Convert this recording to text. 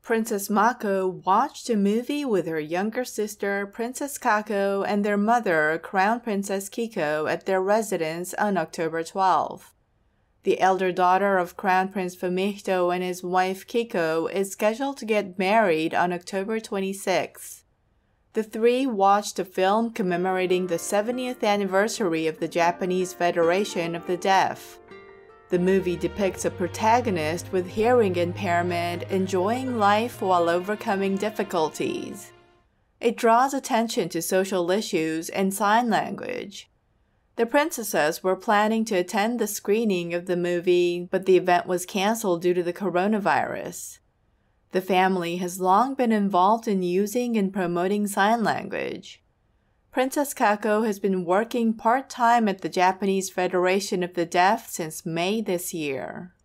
Princess Mako watched a movie with her younger sister, Princess Kako, and their mother, Crown Princess Kiko, at their residence on October 12. The elder daughter of Crown Prince Fumihito and his wife Kiko is scheduled to get married on October 26. The three watched a film commemorating the 70th anniversary of the Japanese Federation of the Deaf. The movie depicts a protagonist with hearing impairment enjoying life while overcoming difficulties. It draws attention to social issues and sign language. The princesses were planning to attend the screening of the movie, but the event was canceled due to the coronavirus. The family has long been involved in using and promoting sign language. Princess Kako has been working part-time at the Japanese Federation of the Deaf since May this year.